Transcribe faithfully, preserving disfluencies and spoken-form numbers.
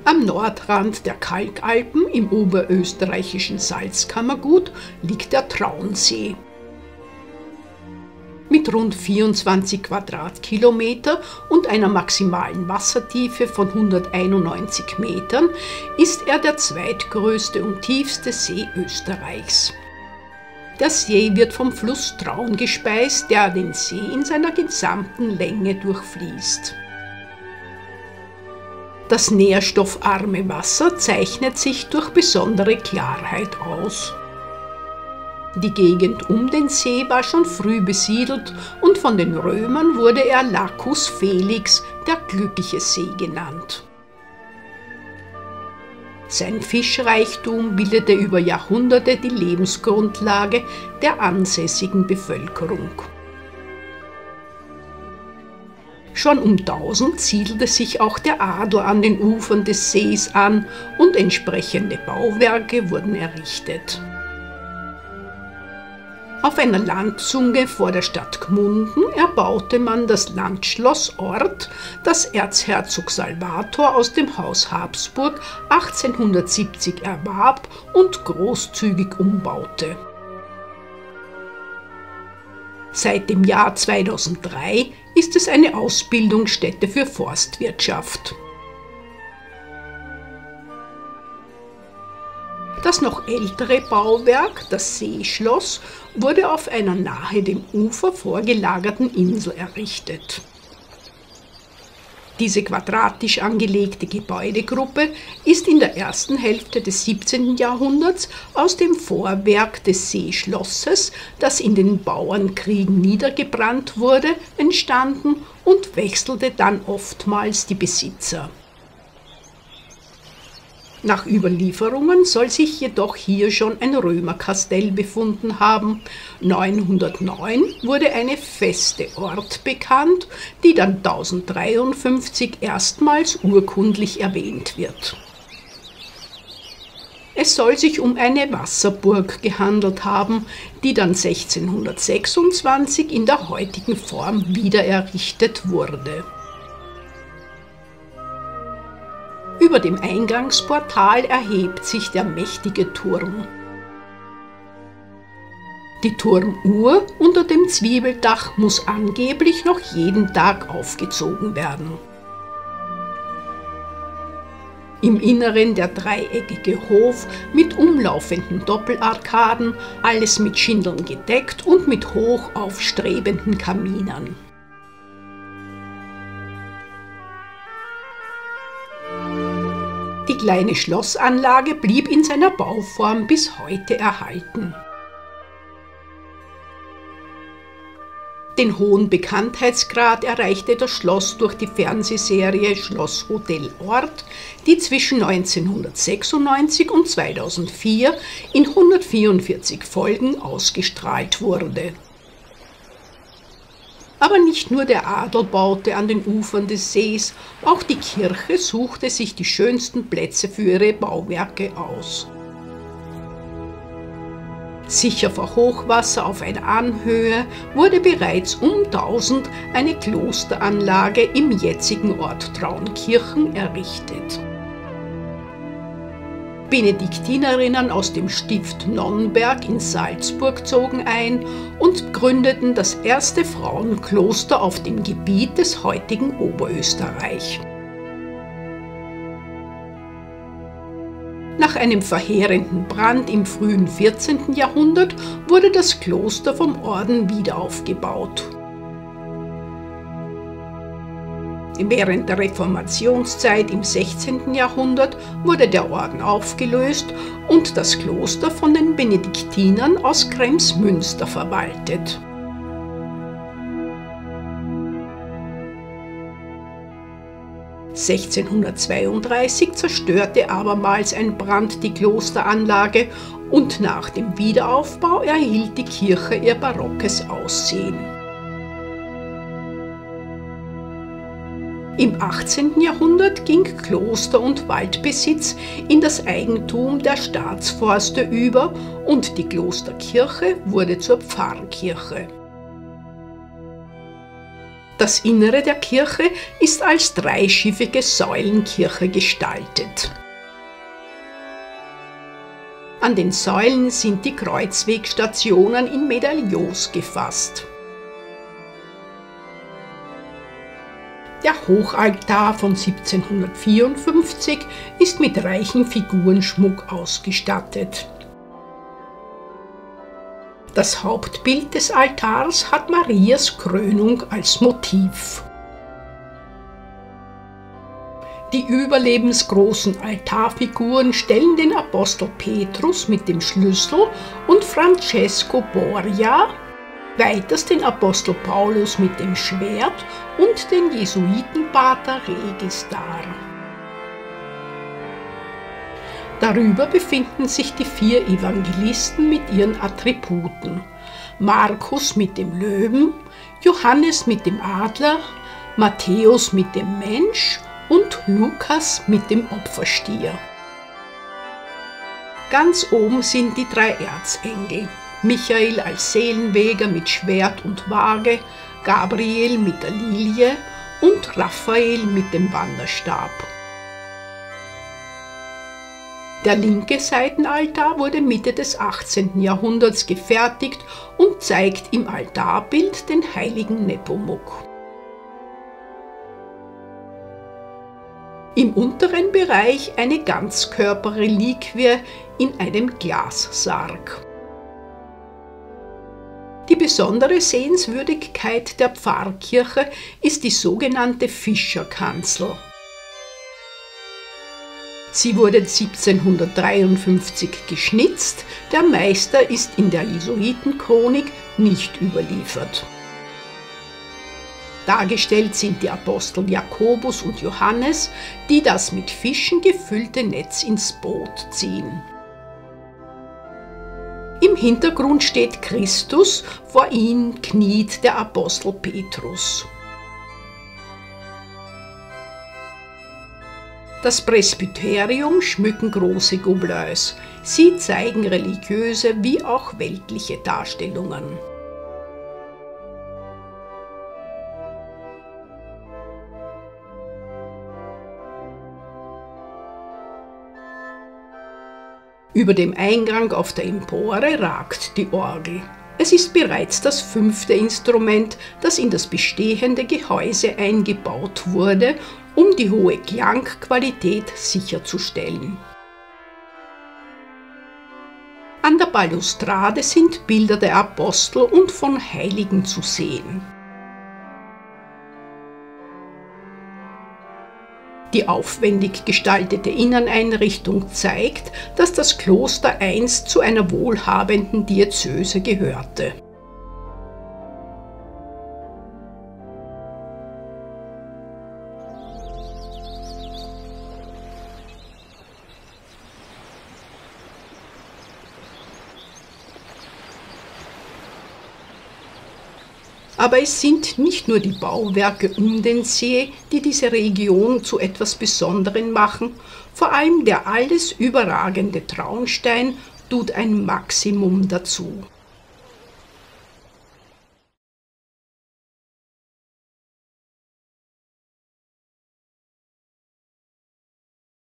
Am Nordrand der Kalkalpen im oberösterreichischen Salzkammergut liegt der Traunsee. Mit rund vierundzwanzig Quadratkilometer und einer maximalen Wassertiefe von hunderteinundneunzig Metern ist er der zweitgrößte und tiefste See Österreichs. Der See wird vom Fluss Traun gespeist, der den See in seiner gesamten Länge durchfließt. Das nährstoffarme Wasser zeichnet sich durch besondere Klarheit aus. Die Gegend um den See war schon früh besiedelt und von den Römern wurde er Lacus Felix, der glückliche See, genannt. Sein Fischreichtum bildete über Jahrhunderte die Lebensgrundlage der ansässigen Bevölkerung. Schon um tausend siedelte sich auch der Adel an den Ufern des Sees an und entsprechende Bauwerke wurden errichtet. Auf einer Landzunge vor der Stadt Gmunden erbaute man das Landschloss Ort, das Erzherzog Salvator aus dem Haus Habsburg achtzehnhundertsiebzig erwarb und großzügig umbaute. Seit dem Jahr zweitausenddrei ist es eine Ausbildungsstätte für Forstwirtschaft. Das noch ältere Bauwerk, das Seeschloss, wurde auf einer nahe dem Ufer vorgelagerten Insel errichtet. Diese quadratisch angelegte Gebäudegruppe ist in der ersten Hälfte des siebzehnten Jahrhunderts aus dem Vorwerk des Seeschlosses, das in den Bauernkriegen niedergebrannt wurde, entstanden und wechselte dann oftmals die Besitzer. Nach Überlieferungen soll sich jedoch hier schon ein Römerkastell befunden haben. neunhundertneun wurde eine feste Ort bekannt, die dann tausenddreiundfünfzig erstmals urkundlich erwähnt wird. Es soll sich um eine Wasserburg gehandelt haben, die dann sechzehnhundertsechsundzwanzig in der heutigen Form wiedererrichtet wurde. Über dem Eingangsportal erhebt sich der mächtige Turm. Die Turmuhr unter dem Zwiebeldach muss angeblich noch jeden Tag aufgezogen werden. Im Inneren der dreieckige Hof mit umlaufenden Doppelarkaden, alles mit Schindeln gedeckt und mit hoch aufstrebenden Kaminen. Die kleine Schlossanlage blieb in seiner Bauform bis heute erhalten. Den hohen Bekanntheitsgrad erreichte das Schloss durch die Fernsehserie Schloss Hotel Ort, die zwischen neunzehnhundertsechsundneunzig und zweitausendvier in hundertvierundvierzig Folgen ausgestrahlt wurde. Aber nicht nur der Adel baute an den Ufern des Sees, auch die Kirche suchte sich die schönsten Plätze für ihre Bauwerke aus. Sicher vor Hochwasser auf einer Anhöhe wurde bereits um tausend eine Klosteranlage im jetzigen Ort Traunkirchen errichtet. Benediktinerinnen aus dem Stift Nonnberg in Salzburg zogen ein und gründeten das erste Frauenkloster auf dem Gebiet des heutigen Oberösterreich. Nach einem verheerenden Brand im frühen vierzehnten Jahrhundert wurde das Kloster vom Orden wiederaufgebaut. Während der Reformationszeit im sechzehnten Jahrhundert wurde der Orden aufgelöst und das Kloster von den Benediktinern aus Kremsmünster verwaltet. sechzehnhundertzweiunddreißig zerstörte abermals ein Brand die Klosteranlage und nach dem Wiederaufbau erhielt die Kirche ihr barockes Aussehen. Im achtzehnten Jahrhundert ging Kloster- und Waldbesitz in das Eigentum der Staatsforste über und die Klosterkirche wurde zur Pfarrkirche. Das Innere der Kirche ist als dreischiffige Säulenkirche gestaltet. An den Säulen sind die Kreuzwegstationen in Medaillons gefasst. Der Hochaltar von siebzehnhundertvierundfünfzig ist mit reichem Figurenschmuck ausgestattet. Das Hauptbild des Altars hat Marias Krönung als Motiv. Die überlebensgroßen Altarfiguren stellen den Apostel Petrus mit dem Schlüssel und Francesco Borgia, weiters den Apostel Paulus mit dem Schwert und den Jesuitenpater Regis dar. Darüber befinden sich die vier Evangelisten mit ihren Attributen: Markus mit dem Löwen, Johannes mit dem Adler, Matthäus mit dem Mensch und Lukas mit dem Opferstier. Ganz oben sind die drei Erzengel: Michael als Seelenweger mit Schwert und Waage, Gabriel mit der Lilie und Raphael mit dem Wanderstab. Der linke Seitenaltar wurde Mitte des achtzehnten Jahrhunderts gefertigt und zeigt im Altarbild den heiligen Nepomuk. Im unteren Bereich eine Ganzkörperreliquie in einem Glassarg. Die besondere Sehenswürdigkeit der Pfarrkirche ist die sogenannte Fischerkanzel. Sie wurde siebzehnhundertdreiundfünfzig geschnitzt, der Meister ist in der Jesuitenchronik nicht überliefert. Dargestellt sind die Apostel Jakobus und Johannes, die das mit Fischen gefüllte Netz ins Boot ziehen. Im Hintergrund steht Christus, vor ihm kniet der Apostel Petrus. Das Presbyterium schmücken große Gobelins. Sie zeigen religiöse wie auch weltliche Darstellungen. Über dem Eingang auf der Empore ragt die Orgel. Es ist bereits das fünfte Instrument, das in das bestehende Gehäuse eingebaut wurde, um die hohe Klangqualität sicherzustellen. An der Balustrade sind Bilder der Apostel und von Heiligen zu sehen. Die aufwendig gestaltete Inneneinrichtung zeigt, dass das Kloster einst zu einer wohlhabenden Diözese gehörte. Aber es sind nicht nur die Bauwerke um den See, die diese Region zu etwas Besonderem machen, vor allem der alles überragende Traunstein tut ein Maximum dazu.